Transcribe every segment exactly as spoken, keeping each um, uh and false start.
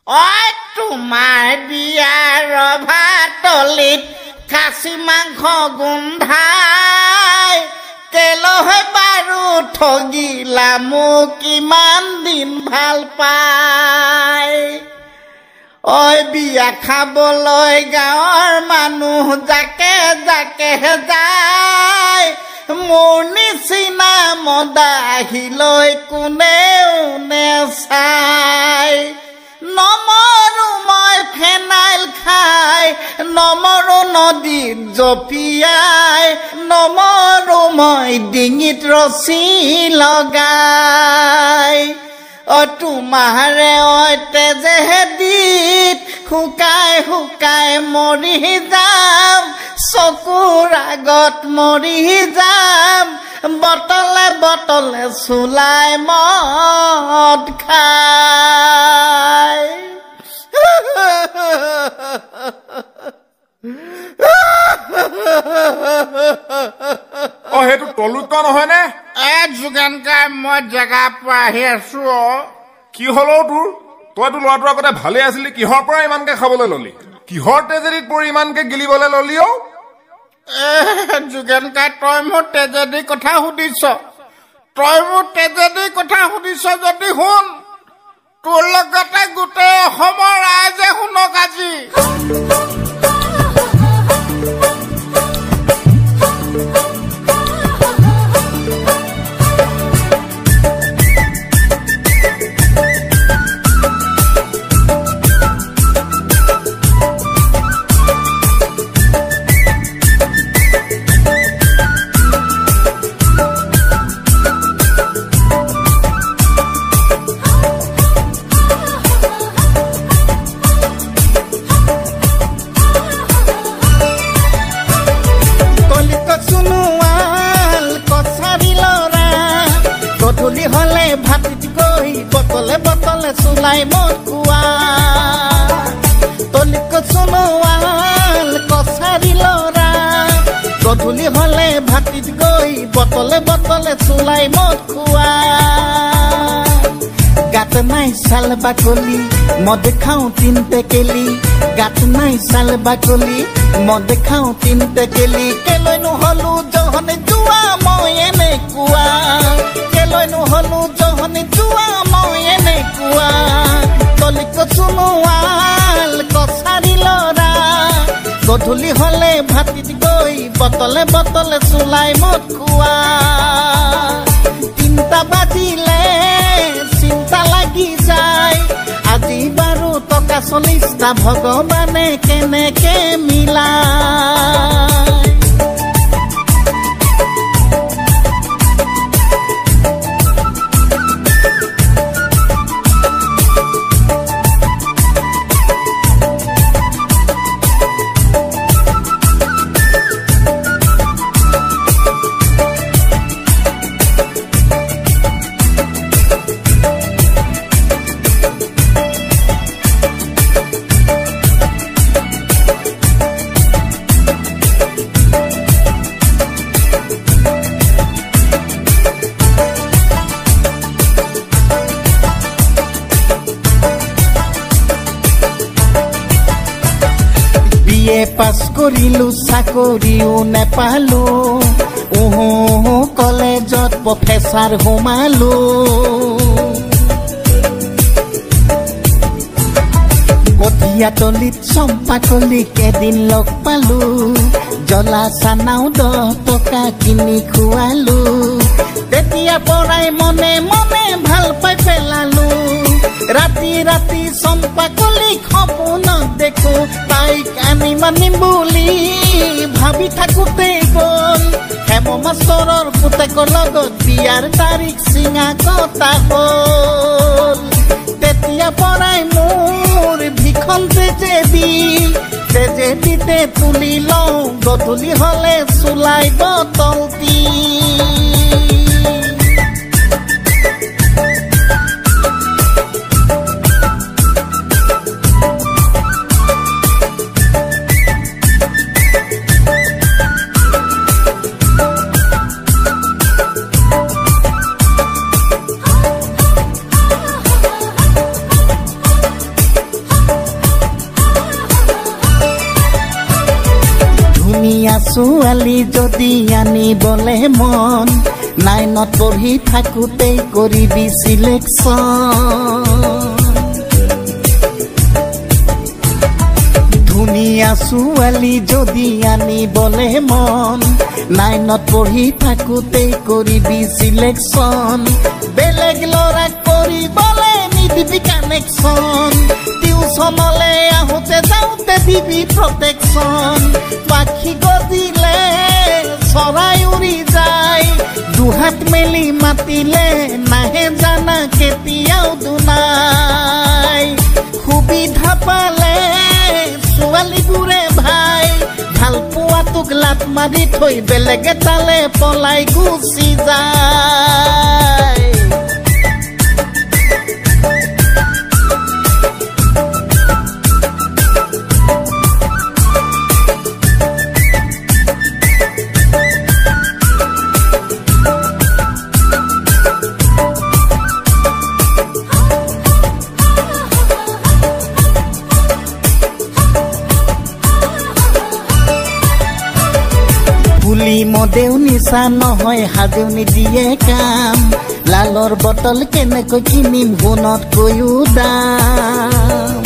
অই তোমাৰ বিয়াৰ ভাতলিত খাচী মাংস গোন্ধাই কেলহে বাৰু ঠগিলা মোক কিমান দিন ভাল পাই ঐ বিয়া খাবলৈ গাঁৱৰ মানুহ জাকে জাকে যায় মোৰ নিচিনা মদাহিলৈ কোনেও নেচাই নমৰো মই ফেনাইল খাই নমৰো নদীত জপিয়াই নমৰো মই ডিঙিত ৰছী লগাই অ তোমাৰে ঐতে যেদিত শুকাই শুকাই মৰি যাম চকুৰ আগত মৰি যাম বটলে বটলে চুলাই মদ খাই অ হেতু তলুকা নহয় নে এ যোগানকাই মই জেগা পৰা আহি আছো কি হলো তোৰ তইতো ল'ৰাটোৰ আগতে ভালে আছিলি কিহৰ পৰা ইমানকে খাবলৈ ললি কিহৰ তেজেৰিত পৰি ইমানকে গিলিবলৈ ললি অ যোগানকাই তই মোৰ তেজেদি কথা সুধিছ তই মোৰ তেজেদি কথা সুধিছ যদি শুন তোৰ লগতে গোটেই অসমৰ ৰাইজে শুনক আজি বটলে বটলে চুলাই মদ খোৱা তলিক চুনোৱাল কছাৰী লৰা গধূলি হলে ভাতিত গৈ বটলে বটলে চুলাই মদ খোৱা গাত নাই চাল বাকলি মদ খাওঁ তিন টেকেলি গাত নাই চাল বাকলি মদ খাওঁ তিন টেকেলি কেলৈ নহলো জহনে যোৱা মই এনেকুৱা কেলৈ নহলো জহনে যোৱা মই এনেকুৱা তলিক চুনোৱাল কছাৰী লৰা গধূলি হলে ভাতিত গৈ বটলে বটলে চুলাই মদ খোৱা তিনটা বাজিলে চিন্তা লাগি যায় আজি বাৰু টকা চল্লিশটা ভগৱানে কেনেকে মিলাই পাছ কৰিলো চাকৰিও নেপালো ওহো কলেজত প্ৰফেচাৰ সোমালো কঠীয়া তলিত চম্পাকলিক এদিন লগ পালো জ্বলা চানাও দহ টকা কিনি খুৱালো তেতিয়া পৰাই মনে মনে ভাল পাই পেলালো ৰাতি ৰাতি চম্পাকলিক সপোনত দেখো তাইক আনি মানিম বুলি ভাবি থাকোতে গল হেম মাষ্টৰৰ পুতেকৰ লগত বিয়াৰ তাৰিখ চিঙা কটা হল তেতিয়া পৰাই মোৰ ভিখন তেজেদি তেজেদিতে তুলি লওঁ গধূলি হলে চুলাই বটলটি ছোৱালী যদি আনিবলে মন নাইনত পঢ়ি থাকোঁতেই কৰিবি চিলেকশ্যন ধুনীয়া ছোৱালী যদি আনিবলে মন নাইনত পঢ়ি থাকোঁতেই কৰিবি চিলেকশ্যন বেলেগ ল'ৰা কৰিবলে নিদিবি কানেকশ্যন টিউচনলে আহোঁতে যাওঁতে দিবি প্ৰটেকশ্যন পাখি গজিলে চৰাই উৰি যায় দুহাত মেলি মাতিলে নাহে জানা কেতিয়াও দুনাই সুবিধা পালে ছোৱালীবোৰে ভাই ভাল পোৱাটোক লাত মাৰি থৈ বেলেগ এটালে পলাই গুচি যায় মদেও নিচা নহয় হাজেও নিদিয়ে কাম লালৰ বটল কেনেকৈ কিনিম গুণতকৈও দাম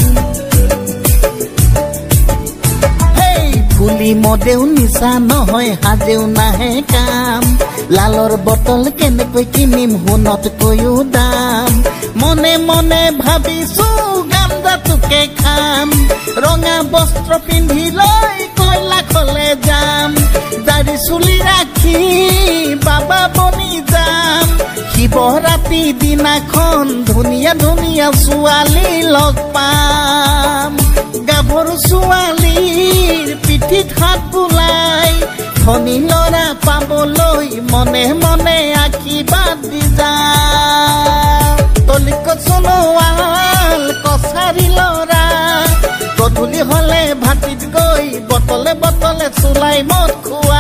হেই ফুলি মদেও নিচা নহয় হাজেও নাহে কাম লালৰ বটল কেনেকৈ কিনিম গুণতকৈও দাম মনে মনে ভাবিছো গাঞ্জাটোকে খাম ৰঙা বস্ত্ৰ পিন্ধি লৈ কৈলাশলে যাম দাড়ি চুলি ৰাখি বাবা বনি যাম শিৱৰাত্ৰি দিনাখন ধুনীয়া ধুনীয়া ছোৱালী লগ পাম গাভৰু ছোৱালীৰ পিঠিত হাত বুলাই ধনী ল'ৰা পাবলৈ মনে মনে আশীৰ্বাদ দি যাম তলিক চলোৱাল কছাৰী ল'ৰা গধূলি হলে ভাটিত গৈ বটলে বটলে চুলাই মদ খোৱা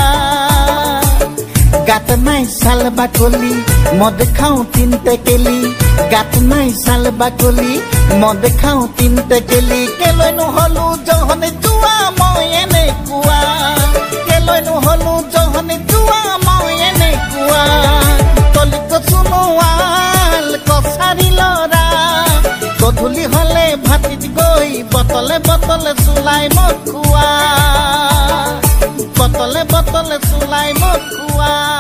গাত নাই চাল বাকলি মদ খাওঁ তিন টেকেলি গাত নাই চাল বাকলি মদ খাওঁ তিন টেকেলি কেলৈ নহলো জহনে যোৱা মই এনেকুৱা কেলৈ নহলো জহনে যোৱা মই এনেকুৱা তলিক চলোৱাল কছাৰী ল'ৰা গধূলি হলে ভাটিত গৈ বটলে বটলে চুলাই মদ খোৱা বটলে বটলে চুলাই মদ খোৱা